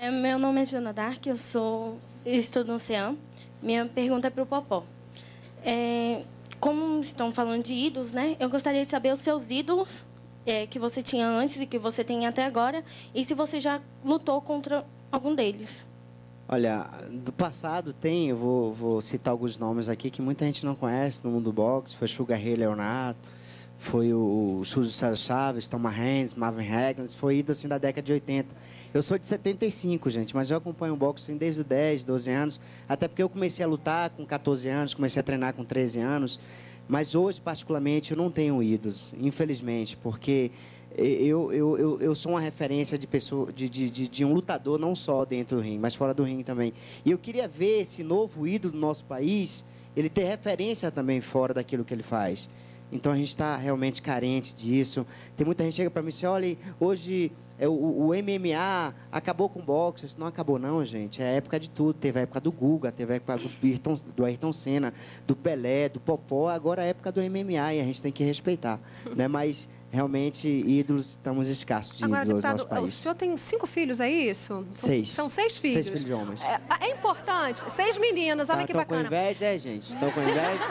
Meu nome é Joana Dark, estudo no CEAM. Minha pergunta é para o Popó. Como estão falando de ídolos, né? Eu gostaria de saber os seus ídolos que você tinha antes e que você tem até agora, e se você já lutou contra algum deles. Olha, do passado tem, eu vou citar alguns nomes aqui que muita gente não conhece no mundo do boxe. Foi Sugar Ray Leonard, foi o Julio César Chaves, Tom Hanks, Marvin Hagler, foi ídolo assim da década de 80. Eu sou de 75, gente, mas eu acompanho o boxe assim, desde os 10, 12 anos, até porque eu comecei a lutar com 14 anos, comecei a treinar com 13 anos, mas hoje, particularmente, eu não tenho ídolos, infelizmente, porque eu sou uma referência de pessoa, de um lutador, não só dentro do ringue, mas fora do ringue também. E eu queria ver esse novo ídolo do nosso país, ele ter referência também fora daquilo que ele faz. Então, a gente está realmente carente disso. Tem muita gente que chega para mim e diz, olha, hoje o MMA acabou com o boxe. Isso não acabou, não, gente. É a época de tudo. Teve a época do Guga, teve a época do Ayrton Senna, do Pelé, do Popó. Agora é a época do MMA e a gente tem que respeitar. Né? Mas, realmente, ídolos, estamos escassos de ídolos no nosso país. O senhor tem 5 filhos, é isso? 6. São 6 filhos? 6 filhos de homens. É importante. 6 meninos, olha que bacana. Estão com inveja, gente? Estão com inveja?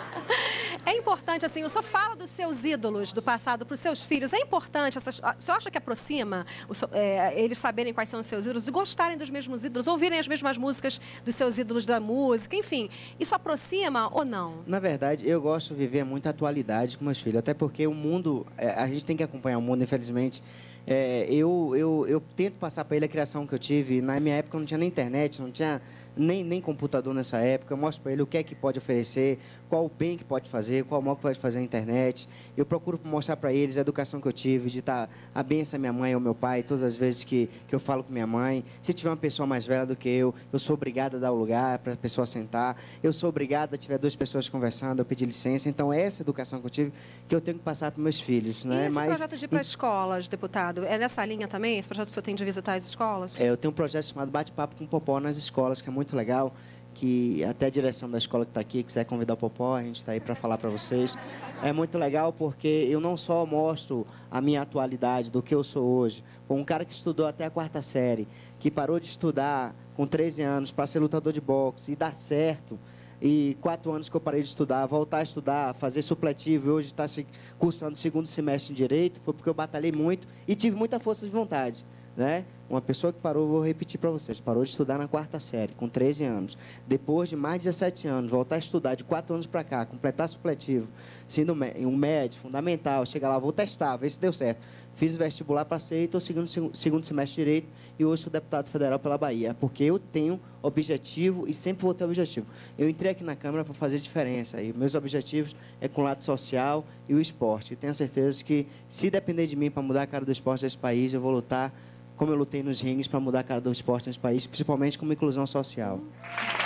É importante, assim, o senhor fala dos seus ídolos do passado para os seus filhos. É importante, o senhor acha que aproxima eles saberem quais são os seus ídolos e gostarem dos mesmos ídolos, ouvirem as mesmas músicas dos seus ídolos da música, enfim. Isso aproxima ou não? Na verdade, eu gosto de viver muita atualidade com meus filhos, até porque o mundo, a gente tem que acompanhar o mundo, infelizmente. Eu tento passar para ele a criação que eu tive. Na minha época não tinha nem internet, não tinha nem computador nessa época. Eu mostro para ele o que é que pode oferecer, qual o bem que pode fazer, qual o mal que pode fazer na internet. Eu procuro mostrar para eles a educação que eu tive, de estar a benção à minha mãe ou meu pai, todas as vezes que eu falo com minha mãe. Se tiver uma pessoa mais velha do que eu sou obrigado a dar o lugar para a pessoa sentar. Eu sou obrigado, se tiver 2 pessoas conversando, eu pedir licença. Então, é essa educação que eu tive que eu tenho que passar para meus filhos. Né? E esse projeto de ir para escolas, deputado, é nessa linha também? Esse projeto que o senhor tem de visitar as escolas? Eu tenho um projeto chamado Bate-Papo com o Popó nas escolas, que é muito legal, que até a direção da escola que está aqui quiser convidar o Popó, a gente está aí para falar para vocês. É muito legal porque eu não só mostro a minha atualidade do que eu sou hoje, com um cara que estudou até a 4ª série, que parou de estudar com 13 anos para ser lutador de boxe e dar certo, e 4 anos que eu parei de estudar, voltar a estudar, fazer supletivo e hoje está cursando 2º semestre em Direito, foi porque eu batalhei muito e tive muita força de vontade. Né? Uma pessoa que parou, vou repetir para vocês, parou de estudar na 4ª série, com 13 anos. Depois de mais de 17 anos, voltar a estudar de 4 anos para cá, completar supletivo, sendo um médio, fundamental, chega lá, vou testar, ver se deu certo. Fiz o vestibular, passei, estou seguindo o 2º semestre de Direito e hoje sou deputado federal pela Bahia, porque eu tenho objetivo e sempre vou ter objetivo. Eu entrei aqui na Câmara para fazer diferença e meus objetivos é com o lado social e o esporte. E tenho certeza que, se depender de mim para mudar a cara do esporte desse país, eu vou lutar como eu lutei nos rings para mudar a cara do esporte nesse país, principalmente com uma inclusão social.